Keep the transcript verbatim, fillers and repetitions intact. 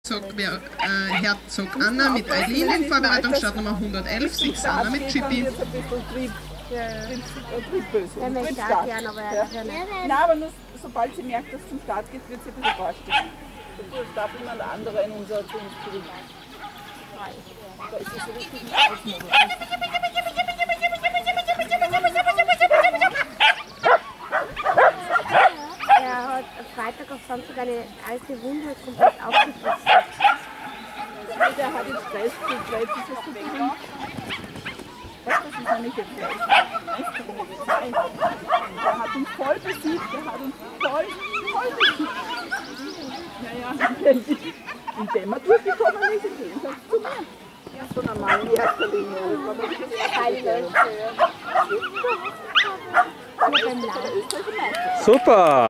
Herzog, äh, Herzog Anna mit Eileen in Vorbereitung, Startnummer hundertelf, Six Anna mit Chippy. Nein, aber nur sobald sie merkt, dass es zum Start geht, wird sie ein bisschen vorstellen. Das darf immer der andere in unser Team zurück. Da ist es so richtig ein Ausmodus. Er hat am Freitag auf Samstag eine alte Wunde komplett aufgefressen. Der hat jetzt Stress, vielleicht ist das zu wenig. Das ist noch nicht jetzt Stress. Der hat uns voll besiegt, der hat uns voll, voll besiegt. Naja, indem er durchgekommen ist, in dem Fall zu mir. Ja, so normal in erster Linie. Keine Super!